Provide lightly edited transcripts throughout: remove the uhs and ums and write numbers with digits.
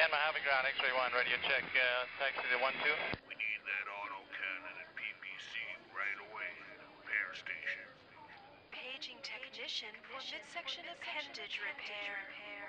Lima, Havoc ground, X-ray 1, radio check, taxi to 1-2. We need that autocannon at PPC right away. Repair station. Paging technician for midsection appendage repair.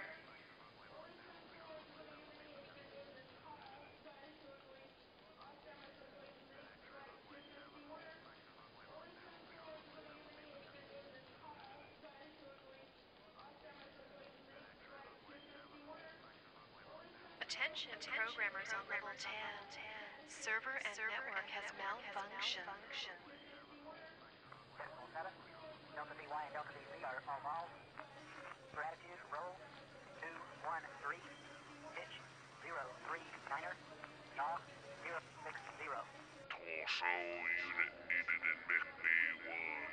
Attention programmers on level 10. Server and network has malfunctioned. Wolcott, Delta VY and Delta VZ are all for attitude, roll, 213, pitch, 039er, yaw, 060. Torso unit needed in MechWarrior 1.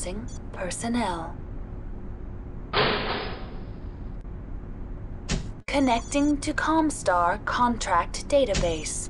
Announcing personnel. Connecting to Comstar contract database.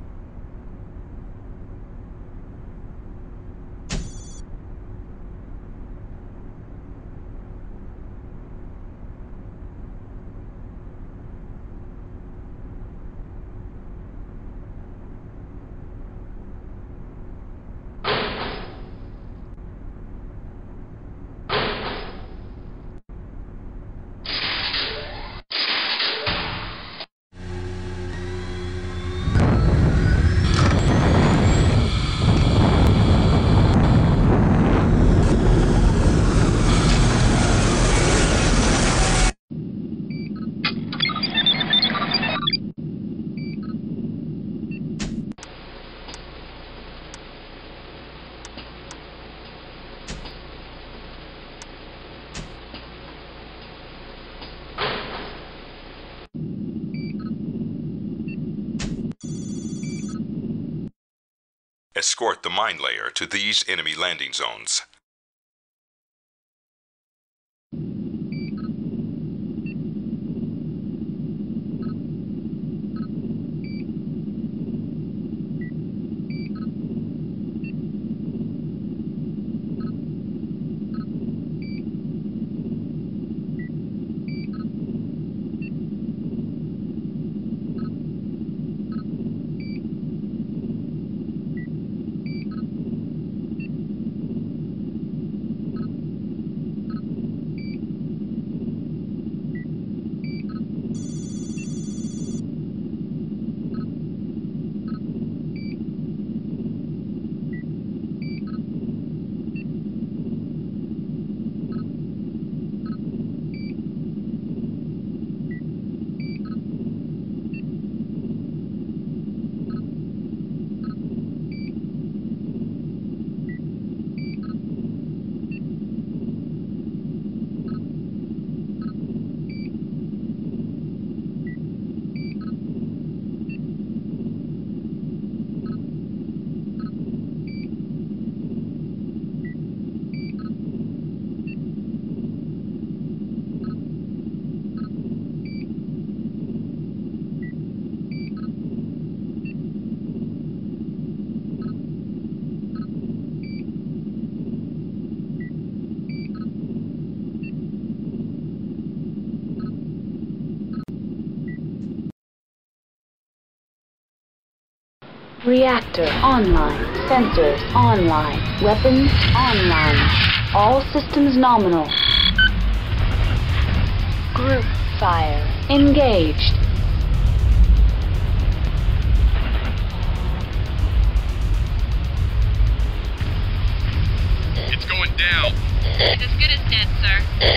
Escort the mine layer to these enemy landing zones. Reactor online. Sensors online. Weapons online. All systems nominal. Group fire engaged. It's going down. It's as good as dead, sir.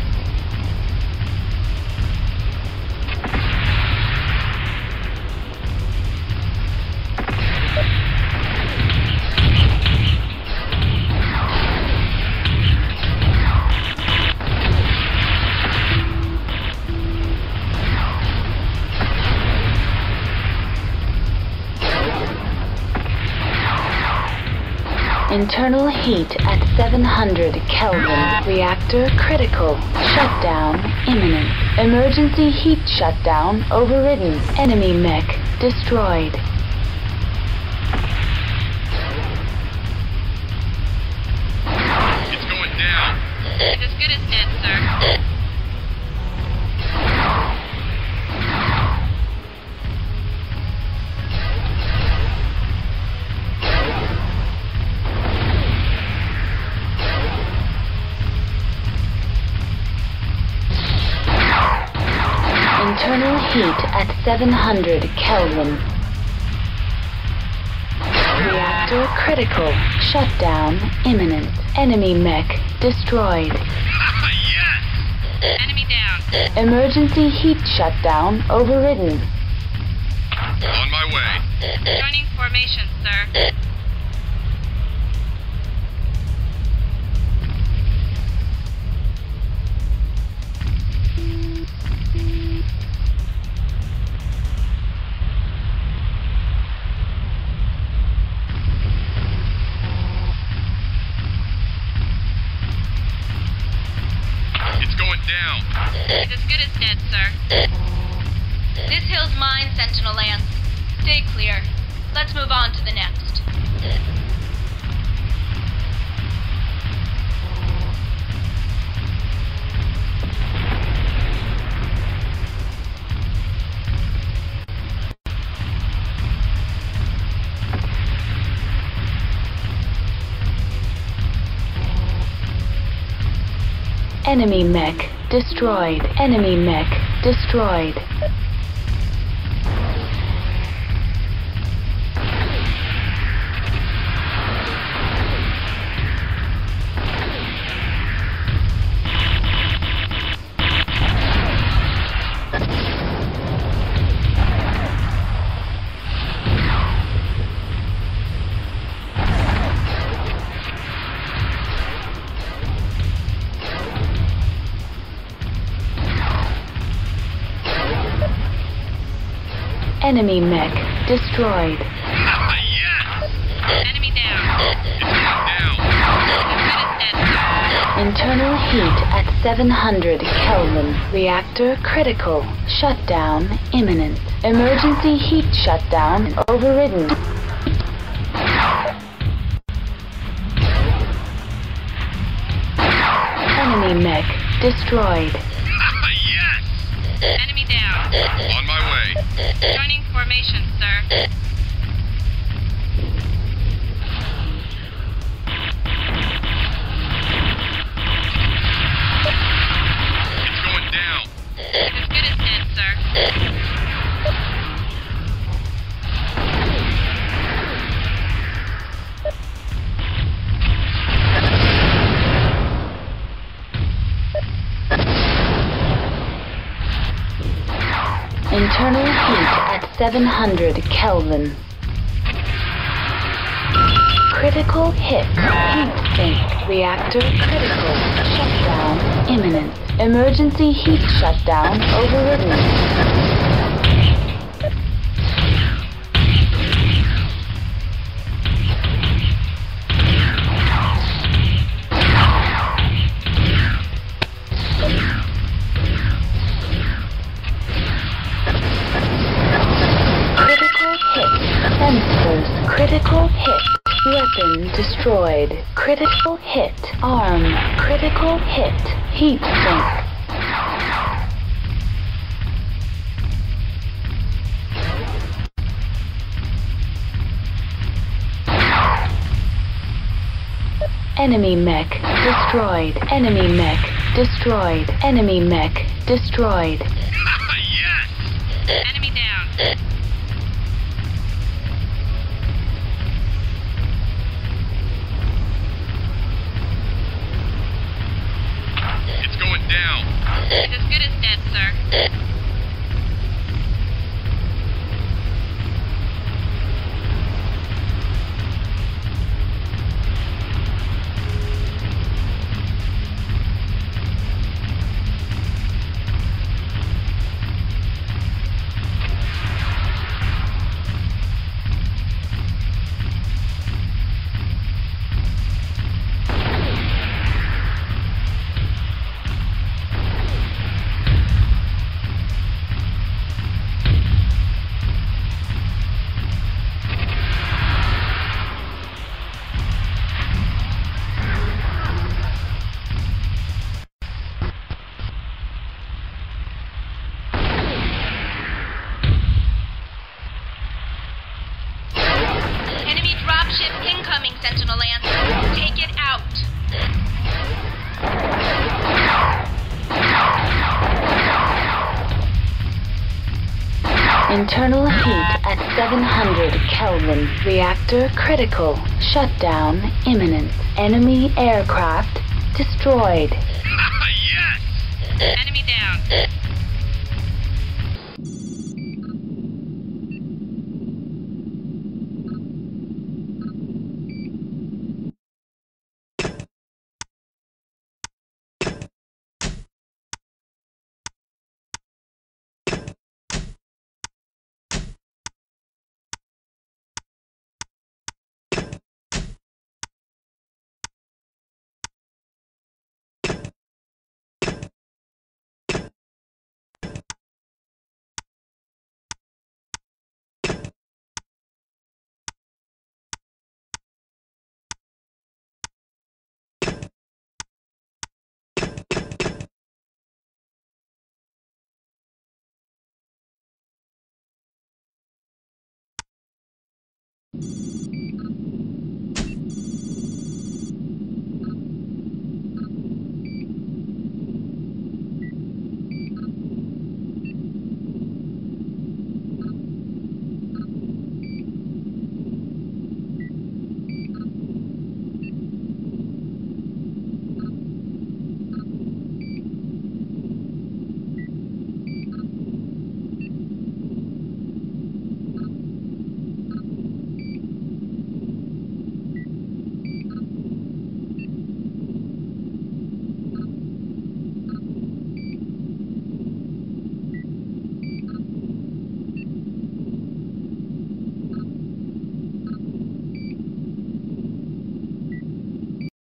Internal heat at 700 Kelvin. Reactor critical. Shutdown imminent. Emergency heat shutdown overridden. Enemy mech destroyed. It's going down. It's as good as dead, sir. Internal heat at 700 Kelvin. Reactor critical. Shutdown imminent. Enemy mech destroyed. Yes! Enemy down. Emergency heat shutdown overridden. On my way. Joining formation, sir. He's as good as dead, sir. This hill's mine, Sentinel Lance. Stay clear. Let's move on to the next. Enemy mech destroyed. Enemy mech destroyed. Enemy mech destroyed. Yes! Enemy down. It's down. He's as good as dead, sir. Internal heat at 700 Kelvin. Reactor critical. Shutdown imminent. Emergency heat shutdown overridden. Enemy mech destroyed. Yes! Enemy down. On my way. Joining formation, sir. It's going down. He's as good as dead, sir. Internal heat at 700 Kelvin. Critical hit. Heat sink. Reactor critical. Shutdown imminent. Emergency heat shutdown overridden. Sensors, critical hit. Weapon destroyed. Critical hit. Arm, critical hit. Heat sink. Enemy mech destroyed. Enemy mech destroyed. Enemy mech destroyed. Yes! Enemy down. It's going down. He's as good as dead, sir. Enemy dropship incoming, Sentinel Lance. Take it out. Internal heat at 700 Kelvin. Reactor critical. Shutdown imminent. Enemy aircraft destroyed. Yes! Enemy down.